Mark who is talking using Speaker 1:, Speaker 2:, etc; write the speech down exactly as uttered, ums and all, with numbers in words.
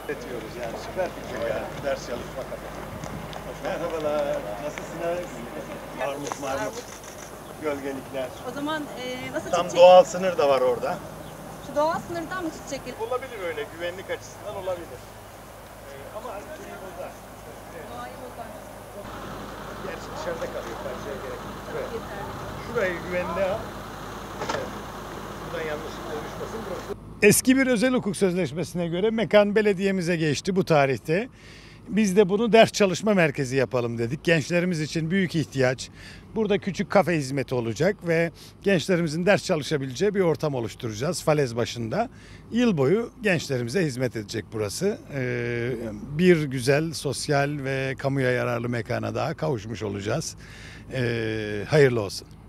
Speaker 1: Üretiyoruz yani süper fikir ya. Ders çalışmak adına. Merhabalar. Nasılsınız? Marmut marmut. Gölgelikler.
Speaker 2: O zaman e, nasıl
Speaker 1: Tam
Speaker 2: çiçek?
Speaker 1: doğal sınır da var orada.
Speaker 2: Şu doğal sınırdan mı çiçek?
Speaker 1: Olabilir öyle güvenlik açısından olabilir. Ee, ama şeyi bozar. Evet.
Speaker 2: Doğayı bozar.
Speaker 1: Gerçi dışarıda kalıyor. Karşıya gerek yok. Evet.
Speaker 2: Yeter.
Speaker 1: Şurayı güvenliğe al. Evet. Buradan yanlışlıkla düşmesin burası. Eski bir özel hukuk sözleşmesine göre mekan belediyemize geçti bu tarihte. Biz de bunu ders çalışma merkezi yapalım dedik. Gençlerimiz için büyük ihtiyaç. Burada küçük kafe hizmeti olacak ve gençlerimizin ders çalışabileceği bir ortam oluşturacağız falez başında. Yıl boyu gençlerimize hizmet edecek burası. Ee, bir güzel sosyal ve kamuya yararlı mekana daha kavuşmuş olacağız. Ee, hayırlı olsun.